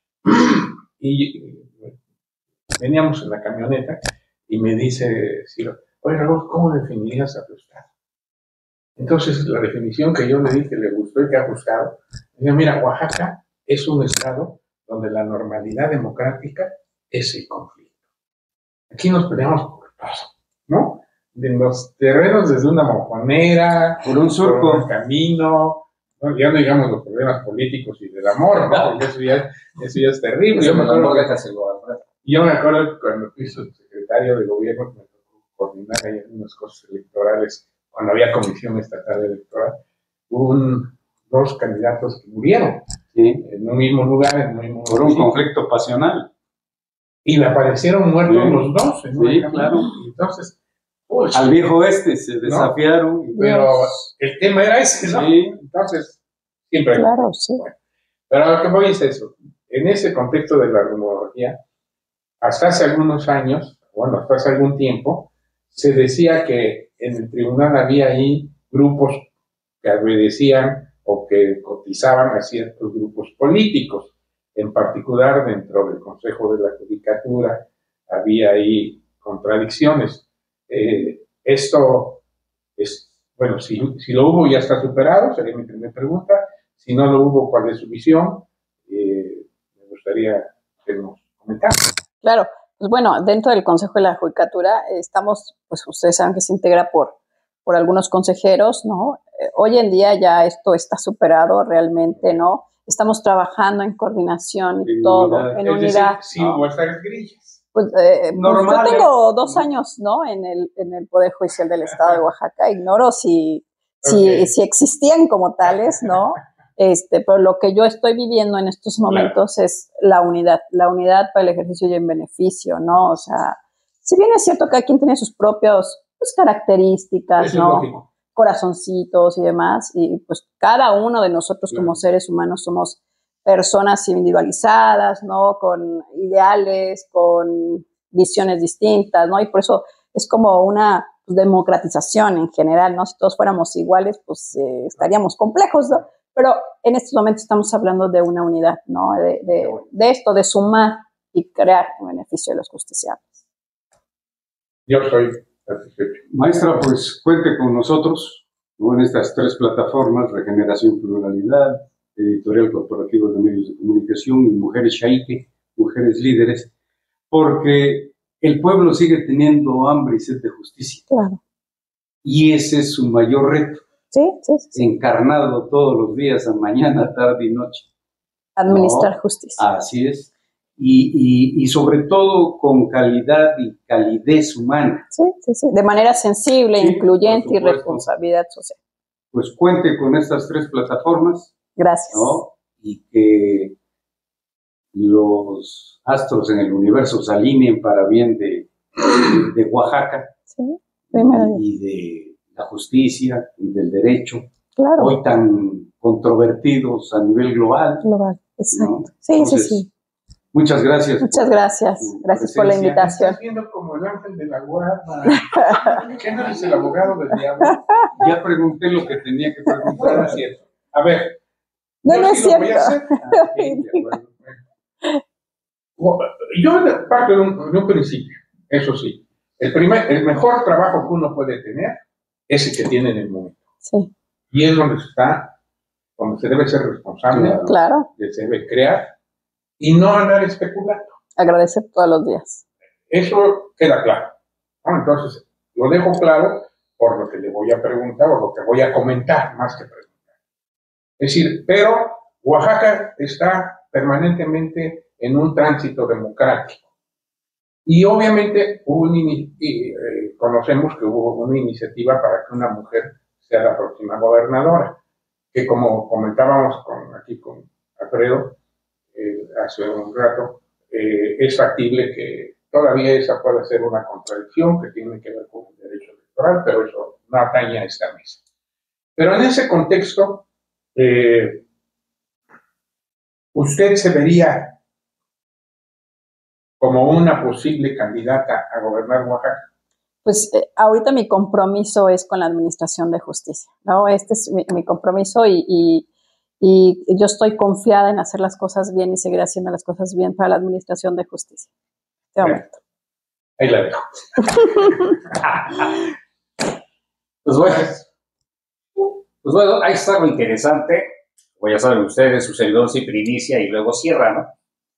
y veníamos en la camioneta y me dice Ciro, oye Raúl, ¿cómo definirías a tu estado? Entonces la definición que yo le di que le gustó y que ha ajustado, dice, mira, Oaxaca es un estado donde la normalidad democrática es el conflicto. Aquí nos peleamos por todo, ¿no? De los terrenos desde una mojonera, por un surco, por un camino, ¿no? Ya no digamos los problemas políticos y del amor, ¿no? Porque eso ya, eso ya es terrible. Yo me acuerdo que, yo me acuerdo que cuando fui subsecretario de gobierno, me tocó coordinar ahí algunas cosas electorales, cuando había comisión estatal electoral, hubo un, dos candidatos que murieron, ¿sí? En un mismo lugar, en un mismo por un conflicto pasional. Y me aparecieron muertos sí. los dos. En sí, claro. Y entonces, pues, al viejo este se desafiaron. ¿no? Pero el tema era ese, ¿no? Sí. Entonces, siempre. Claro, sí. Bueno, pero a lo que voy es eso. En ese contexto de la rumorología, hasta hace algunos años, bueno, hasta hace algún tiempo, se decía que en el tribunal había ahí grupos que obedecían o que cotizaban a ciertos grupos políticos. En particular, dentro del Consejo de la Judicatura había ahí contradicciones. Eh, esto es, bueno, si, si lo hubo ya está superado, sería mi primera pregunta. Si no lo hubo, ¿cuál es su visión? Eh, me gustaría que nos comentara. Claro, pues bueno, dentro del Consejo de la Judicatura eh, estamos, pues ustedes saben que se integra por, por algunos consejeros, ¿no? Eh, hoy en día ya esto está superado realmente, ¿no? Estamos trabajando en coordinación y en todo, unidad. en es unidad. Decir, sin ¿no? vuestras grillas. Pues, eh, pues yo tengo dos años, ¿no? En el, en el Poder Judicial del Estado de Oaxaca. Ignoro si, okay. si, si existían como tales, ¿no? Este, pero lo que yo estoy viviendo en estos momentos claro. es la unidad, la unidad para el ejercicio y en beneficio, ¿no? O sea, si bien es cierto que cada quien tiene sus propias pues, características, Eso ¿no? Es lógico. Corazoncitos y demás, y pues cada uno de nosotros claro. como seres humanos somos personas individualizadas, ¿no? Con ideales, con visiones distintas, ¿no? Y por eso es como una pues, democratización en general, ¿no? Si todos fuéramos iguales, pues eh, estaríamos complejos, ¿no? Pero en estos momentos estamos hablando de una unidad, ¿no? De, de, de esto, de sumar y crear un beneficio de los justiciables. Yo soy Maestra, pues cuente con nosotros, ¿no? En estas tres plataformas, Regeneración Pluralidad, Editorial Corporativo de Medios de Comunicación y Mujeres Shaique, Mujeres Líderes, porque el pueblo sigue teniendo hambre y sed de justicia. Claro. Y ese es su mayor reto. Sí, sí, sí. Encarnado todos los días, a mañana, tarde y noche. Administrar ¿no? justicia. Así es. Y, y, y sobre todo con calidad y calidez humana. Sí, sí, sí. De manera sensible, sí, incluyente y responsabilidad social. Pues cuente con estas tres plataformas. Gracias. ¿No? Y que los astros en el universo se alineen para bien de, de Oaxaca. Sí, primero. Y de la justicia y del derecho. Claro. Hoy tan controvertidos a nivel global. Global, exacto. ¿no? Sí, Entonces, sí, sí. Muchas gracias. Muchas gracias. Gracias por la invitación. Estás viendo como el ángel de la guarda. ¿Qué no eres el abogado del diablo? Ya pregunté lo que tenía que preguntar. No es cierto. A ver. No, no es sí cierto. Ah, sí, yo parto de un, de un principio, eso sí. El, primer, el mejor trabajo que uno puede tener es el que tiene en el momento. Sí. Y es donde se está, donde se debe ser responsable. Claro. Que se debe crear. Y no andar especulando. Agradecer todos los días. Eso queda claro, ¿no? Entonces, lo dejo claro por lo que le voy a preguntar o lo que voy a comentar, más que preguntar. Es decir, pero Oaxaca está permanentemente en un tránsito democrático. Y obviamente hubo un y, eh, conocemos que hubo una iniciativa para que una mujer sea la próxima gobernadora, que como comentábamos con, aquí con Alfredo, Eh, hace un rato, eh, es factible que todavía esa pueda ser una contradicción que tiene que ver con el derecho electoral, pero eso no atañe a esta mesa. Pero en ese contexto, eh, usted se vería como una posible candidata a gobernar Oaxaca? Pues eh, ahorita mi compromiso es con la Administración de Justicia, ¿no? Este es mi, mi compromiso y, y, y yo estoy confiada en hacer las cosas bien y seguir haciendo las cosas bien para la Administración de Justicia. Este momento. Ahí la dejo. Pues bueno, pues bueno, ahí está lo interesante. Como ya saben ustedes, su servidor siempre inicia y luego cierra, ¿no?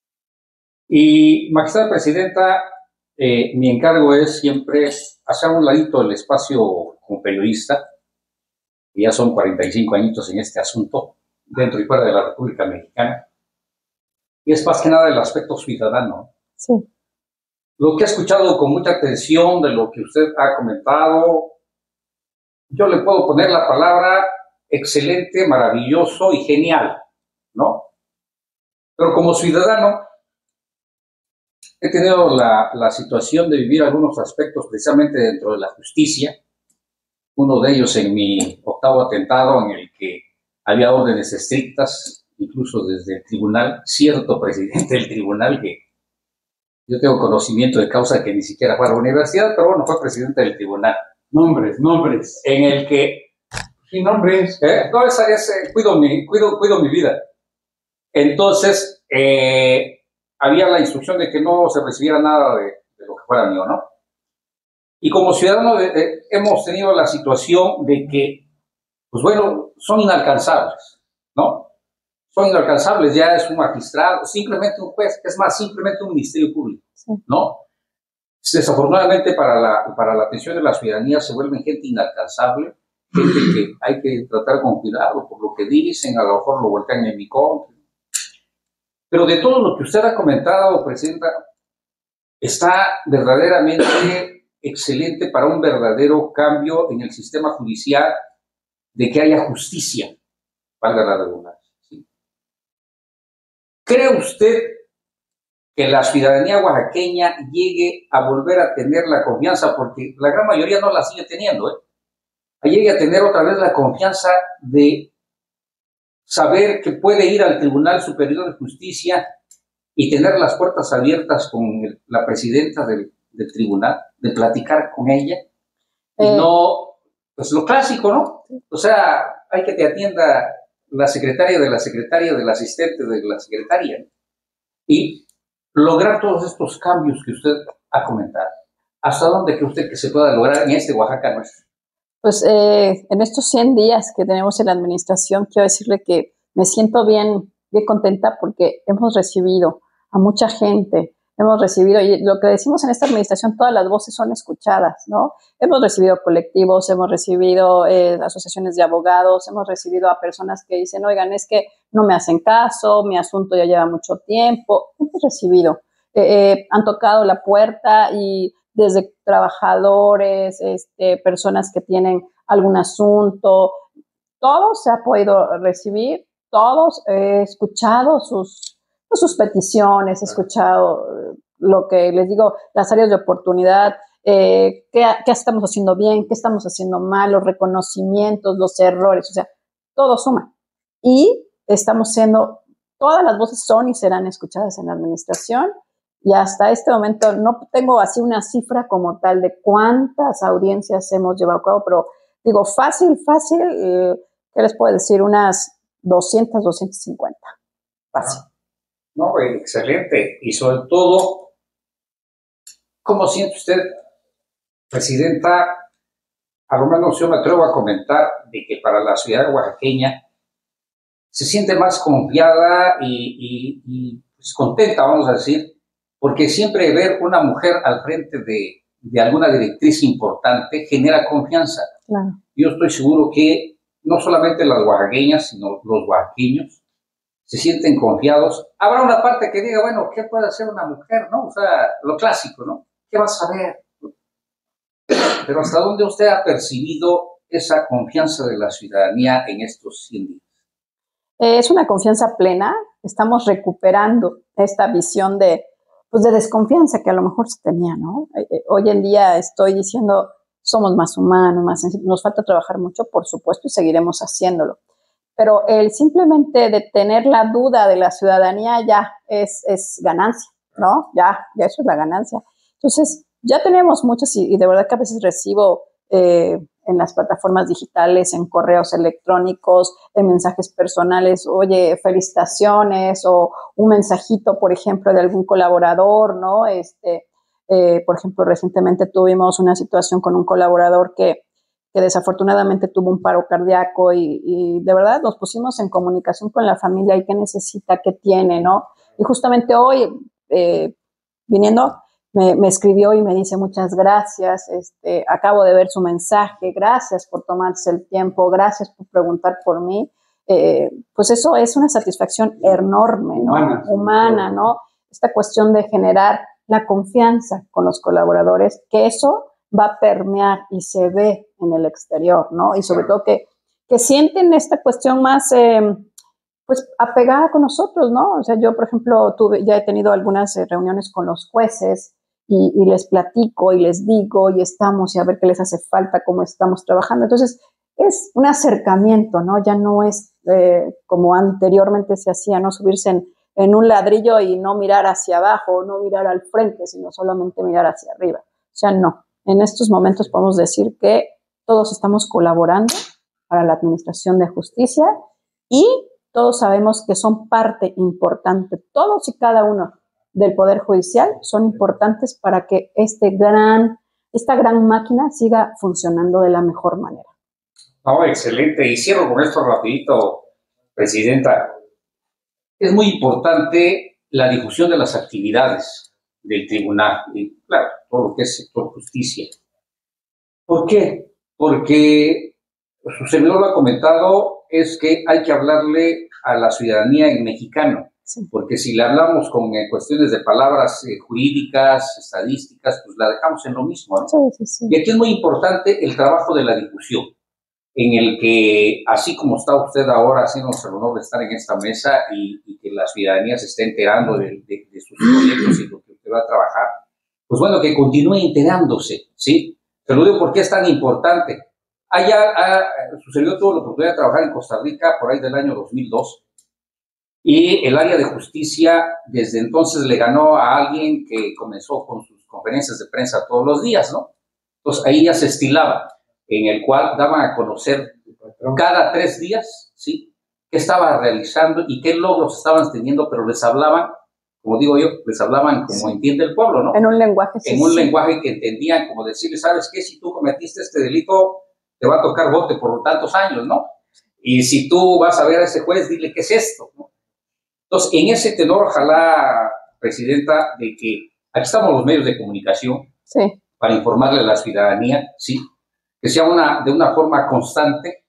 Y, magistrada presidenta, eh, mi encargo es siempre hacer un ladito el espacio como periodista, que ya son cuarenta y cinco añitos en este asunto, dentro y fuera de la República Mexicana, y es más que nada el aspecto ciudadano. Sí. Lo que he escuchado con mucha atención de lo que usted ha comentado, yo le puedo poner la palabra excelente, maravilloso y genial, ¿no? Pero como ciudadano, he tenido la, la situación de vivir algunos aspectos precisamente dentro de la justicia, uno de ellos en mi octavo atentado en el que había órdenes estrictas, incluso desde el tribunal, cierto presidente del tribunal que yo tengo conocimiento de causa que ni siquiera fue a la universidad, pero bueno, fue presidente del tribunal. Nombres, nombres. En el que... Sin nombres. ¿Eh? No, esa es, eh, cuido, mi, cuido, cuido mi vida. Entonces, eh, había la instrucción de que no se recibiera nada de, de lo que fuera mío, ¿no? Y como ciudadano de, de, hemos tenido la situación de que, pues bueno, son inalcanzables, ¿no? Son inalcanzables, ya es un magistrado, simplemente un juez, es más, simplemente un ministerio público, ¿no? Desafortunadamente para la, para la atención de la ciudadanía se vuelven gente inalcanzable, gente que hay que tratar con cuidado por lo que dicen, a lo mejor lo voltean en mi contra. Pero de todo lo que usted ha comentado, Presidenta, está verdaderamente excelente para un verdadero cambio en el sistema judicial, de que haya justicia, valga la redundancia. ¿Sí? ¿Cree usted que la ciudadanía oaxaqueña llegue a volver a tener la confianza, porque la gran mayoría no la sigue teniendo, ¿eh? Llegue a tener otra vez la confianza de saber que puede ir al Tribunal Superior de Justicia y tener las puertas abiertas con el, la presidenta del, del tribunal, de platicar con ella, y eh. no, pues lo clásico, ¿no? O sea, hay que te atienda la secretaria de la secretaria del asistente de la secretaria, ¿no? Y lograr todos estos cambios que usted ha comentado. ¿Hasta dónde cree usted que se pueda lograr en este Oaxaca nuestro? Pues eh, en estos cien días que tenemos en la administración, quiero decirle que me siento bien, bien contenta porque hemos recibido a mucha gente, hemos recibido, y lo que decimos en esta administración, todas las voces son escuchadas, ¿no? Hemos recibido colectivos, hemos recibido eh, asociaciones de abogados, hemos recibido a personas que dicen, oigan, es que no me hacen caso, mi asunto ya lleva mucho tiempo. Hemos recibido, eh, eh, han tocado la puerta y desde trabajadores, este, personas que tienen algún asunto, todo se ha podido recibir, todos he escuchado sus, sus peticiones, he escuchado lo que les digo, las áreas de oportunidad, eh, qué, qué estamos haciendo bien, qué estamos haciendo mal, los reconocimientos, los errores, o sea, todo suma. Y estamos siendo, todas las voces son y serán escuchadas en la administración. Y hasta este momento no tengo así una cifra como tal de cuántas audiencias hemos llevado a cabo, pero digo, fácil, fácil, eh, ¿qué les puedo decir? Unas doscientas, doscientas cincuenta. Fácil. No, no, excelente. Y sobre todo, ¿cómo siente usted, Presidenta? A lo menos yo me atrevo a comentar de que para la ciudad oaxaqueña se siente más confiada y, y, y pues contenta, vamos a decir, porque siempre ver una mujer al frente de, de alguna directriz importante genera confianza. Claro. Yo estoy seguro que no solamente las oaxaqueñas, sino los oaxaqueños se sienten confiados. Habrá una parte que diga, bueno, ¿qué puede hacer una mujer? ¿No? O sea, lo clásico, ¿no? ¿Qué va a saber? Pero ¿hasta dónde usted ha percibido esa confianza de la ciudadanía en estos cien días? Eh, es una confianza plena. Estamos recuperando esta visión de pues de desconfianza que a lo mejor se tenía, ¿no? Eh, hoy en día estoy diciendo, somos más humanos, más sensibles, nos falta trabajar mucho, por supuesto, y seguiremos haciéndolo. Pero el simplemente de tener la duda de la ciudadanía ya es, es ganancia. ¿no? Ya, ya eso es la ganancia. Entonces, ya tenemos muchas y, y de verdad que a veces recibo eh, en las plataformas digitales, en correos electrónicos, en mensajes personales, oye, felicitaciones, o un mensajito, por ejemplo, de algún colaborador, ¿no? Este, eh, por ejemplo, recientemente tuvimos una situación con un colaborador que, que desafortunadamente tuvo un paro cardíaco y, y de verdad nos pusimos en comunicación con la familia y qué necesita, qué tiene, ¿no? Y justamente hoy, eh, viniendo, Me, me escribió y me dice muchas gracias, este, acabo de ver su mensaje, gracias por tomarse el tiempo, gracias por preguntar por mí. Eh, pues eso es una satisfacción enorme, ¿no? Humana, Humana, ¿no? Esta cuestión de generar la confianza con los colaboradores, que eso va a permear y se ve en el exterior, ¿no? Y sobre todo que, que sienten esta cuestión más... Eh, pues apegada con nosotros, ¿no? O sea, yo, por ejemplo, tuve, ya he tenido algunas eh, reuniones con los jueces y, y les platico y les digo y estamos y a ver qué les hace falta, cómo estamos trabajando. Entonces, es un acercamiento, ¿no? Ya no es eh, como anteriormente se hacía, ¿no? Subirse en, en un ladrillo y no mirar hacia abajo, no mirar al frente, sino solamente mirar hacia arriba. O sea, no. En estos momentos podemos decir que todos estamos colaborando para la administración de justicia y todos sabemos que son parte importante, todos y cada uno del Poder Judicial son importantes para que este gran, esta gran máquina siga funcionando de la mejor manera. No, excelente. Y cierro con esto rapidito, Presidenta. Es muy importante la difusión de las actividades del tribunal y, claro, todo lo que es sector justicia. ¿Por qué? Porque su servidor lo ha comentado, es que hay que hablarle a la ciudadanía en mexicano, sí. Porque si le hablamos con eh, cuestiones de palabras eh, jurídicas, estadísticas, pues la dejamos en lo mismo, ¿no? Sí, sí, sí. Y aquí es muy importante el trabajo de la difusión, en el que, así como está usted ahora haciéndonos el honor de estar en esta mesa y, y que la ciudadanía se esté enterando de, de, de sus proyectos y lo que usted va a trabajar, pues bueno, que continúe enterándose, ¿sí? Se lo digo porque es tan importante. Allá, ah, sucedió tuvo la oportunidad de trabajar en Costa Rica por ahí del año dos mil dos y el área de justicia desde entonces le ganó a alguien que comenzó con sus conferencias de prensa todos los días, ¿no? Entonces ahí ya se estilaba, en el cual daban a conocer cada tres días, ¿sí? Qué estaba realizando y qué logros estaban teniendo, pero les hablaban, como digo yo, les hablaban como sí. Entiende el pueblo, ¿no? En un lenguaje. En sí, un sí. lenguaje que entendían, como decirle, ¿sabes qué? Si tú cometiste este delito, te va a tocar bote por tantos años, ¿no? Y si tú vas a ver a ese juez, dile qué es esto, ¿no? Entonces, en ese tenor, ojalá, Presidenta, de que aquí estamos los medios de comunicación sí. para informarle a la ciudadanía, sí, que sea una, de una forma constante,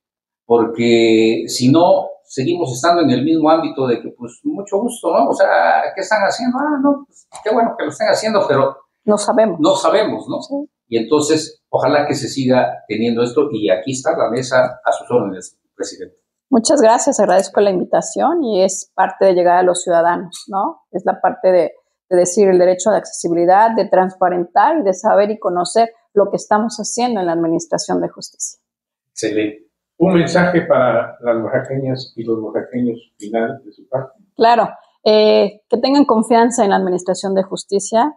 porque si no, seguimos estando en el mismo ámbito de que, pues, mucho gusto, ¿no? O sea, ¿qué están haciendo? Ah, no, pues, qué bueno que lo estén haciendo, pero... No sabemos. No sabemos, ¿no? Sí. Y entonces, ojalá que se siga teniendo esto, y aquí está la mesa a sus órdenes, Presidente. Muchas gracias, agradezco la invitación y es parte de llegar a los ciudadanos, ¿no? Es la parte de, de decir el derecho de accesibilidad, de transparentar y de saber y conocer lo que estamos haciendo en la administración de justicia. Excelente. Un mensaje para las oaxaqueñas y los oaxaqueños final de su parte. Claro, eh, que tengan confianza en la administración de justicia,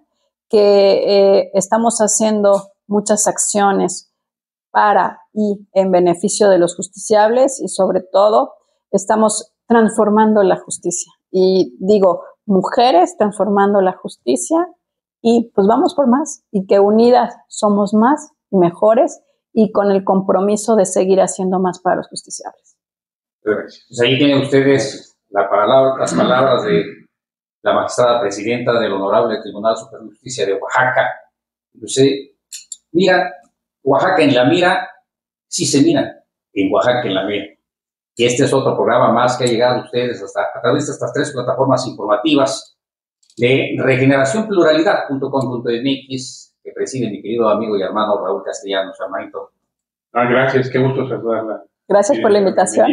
que eh, estamos haciendo muchas acciones para y en beneficio de los justiciables y sobre todo estamos transformando la justicia. Y digo, mujeres transformando la justicia y pues vamos por más y que unidas somos más y mejores y con el compromiso de seguir haciendo más para los justiciables. Gracias. Pues ahí tienen ustedes la palabra, las palabras de la magistrada presidenta del Honorable Tribunal Superior de Justicia de Oaxaca. Entonces, mira, Oaxaca en la mira, sí se mira en Oaxaca en la mira. Y este es otro programa más que ha llegado a ustedes hasta, a través de estas tres plataformas informativas de regeneración pluralidad punto com punto m x que preside mi querido amigo y hermano Raúl Castellanos, hermanito. Ah, gracias, qué gusto saludarla. Gracias por la invitación.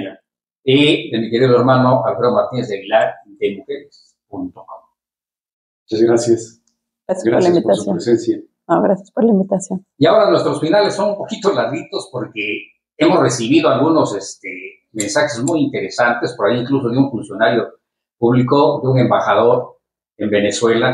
Y de mi querido hermano Alfredo Martínez de Aguilar, de mujeres punto com. Muchas gracias. Gracias, gracias por la invitación. Por su presencia. No, gracias por la invitación. Y ahora nuestros finales son un poquito larguitos porque hemos recibido algunos este, mensajes muy interesantes, por ahí incluso de un funcionario público, de un embajador en Venezuela,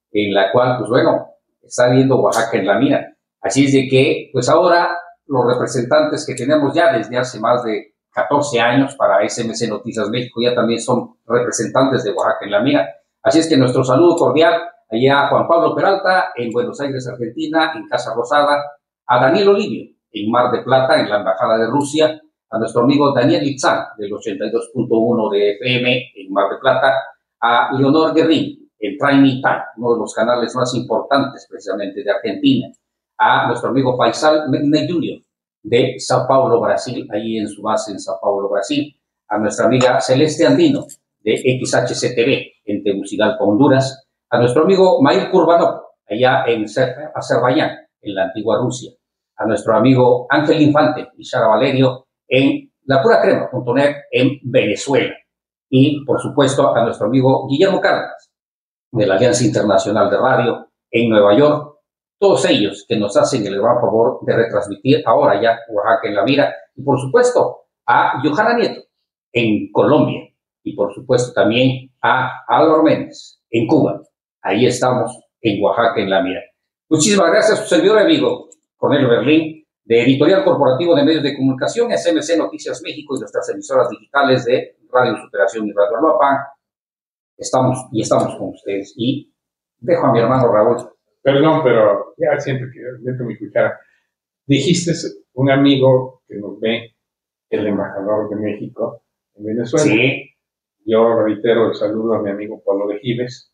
en la cual, pues bueno, está viendo Oaxaca en la mira. Así es de que, pues ahora, los representantes que tenemos ya desde hace más de catorce años para S M C Noticias México ya también son representantes de Oaxaca en la mira. Así es que nuestro saludo cordial allá a Juan Pablo Peralta en Buenos Aires, Argentina, en Casa Rosada, a Daniel Olivio en Mar de Plata, en la Embajada de Rusia, a nuestro amigo Daniel Itzán del ochenta y dos punto uno de F M en Mar de Plata, a Leonor Guerrín en Training Time, uno de los canales más importantes precisamente de Argentina, a nuestro amigo Faisal Medina junior de Sao Paulo, Brasil, ahí en su base en Sao Paulo, Brasil, a nuestra amiga Celeste Andino de X H C T V en Tegucigalpa, Honduras, a nuestro amigo Mair Kurbanov allá en Azerbaiyán, en la antigua Rusia, a nuestro amigo Ángel Infante y Sara Valerio en la pura crema punto net en Venezuela, y por supuesto a nuestro amigo Guillermo Cárdenas de la Alianza Internacional de Radio en Nueva York, todos ellos que nos hacen el gran favor de retransmitir ahora ya Oaxaca en la mira, y por supuesto a Johanna Nieto en Colombia, y por supuesto también a Álvaro Méndez en Cuba. Ahí estamos en Oaxaca en la mira. Muchísimas gracias a su servidor amigo Cornelio Berlín, de Editorial Corporativo de Medios de Comunicación, S M C Noticias México y nuestras emisoras digitales de Radio Superación y Radio Almapan. Estamos y estamos con ustedes. Y dejo a mi hermano Raúl. Perdón, pero ya siempre que meto mi cuchara. Dijiste un amigo que nos ve, el embajador de México en Venezuela. Sí. Yo reitero el saludo a mi amigo Pablo de Gives,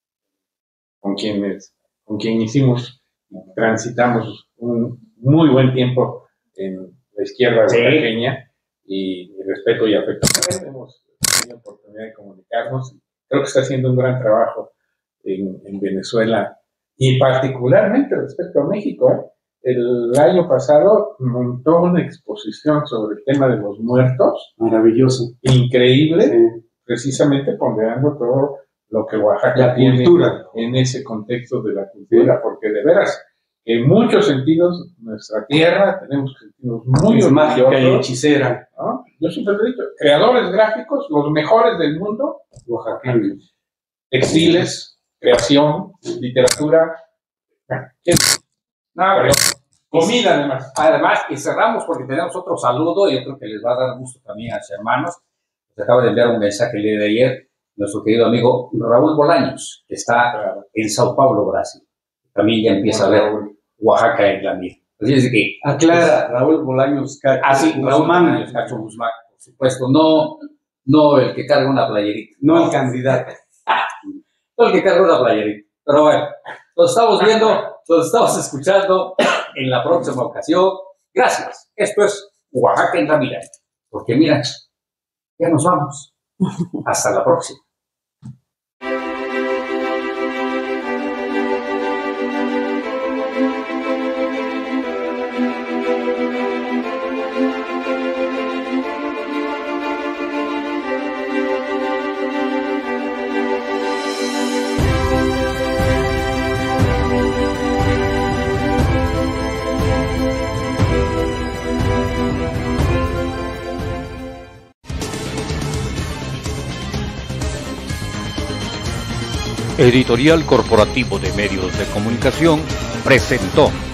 con quien, es, con quien hicimos, transitamos un muy buen tiempo en la izquierda oaxaqueña, sí. Y mi respeto y afecto. Hemos tenido oportunidad de comunicarnos. Creo que está haciendo un gran trabajo en, en Venezuela y particularmente respecto a México. ¿eh? El año pasado montó una exposición sobre el tema de los muertos. Maravilloso. Increíble, sí. Precisamente ponderando todo lo que Oaxaca la tiene cultura en ese contexto de la cultura, sí. Porque de veras, en muchos sentidos, nuestra tierra tenemos sentidos muy es mágica y hechicera. ¿No? Yo siempre he dicho, creadores gráficos, los mejores del mundo, oaxaqueños. Textiles, creación, literatura, no, pero, comida además. Además, y cerramos porque tenemos otro saludo, y yo creo que les va a dar gusto también a sus hermanos. Nos acaba de enviar un mensaje el día de ayer, nuestro querido amigo Raúl Bolaños, que está claro. en Sao Paulo, Brasil. También ya empieza bueno, a ver Raúl. Oaxaca en la mira. Así es de que... Aclara, Raúl Bolaños Cacho. Ah, sí, Raúl Bolaños Cacho Guzmán, por supuesto. No, no el que carga una playerita. No, no el candidato. No el que carga una playerita. Pero bueno, nos estamos viendo, nos estamos escuchando en la próxima ocasión. Gracias. Esto es Oaxaca en la mira. Porque mira, ya nos vamos. Hasta la próxima. Editorial Corporativo de Medios de Comunicación presentó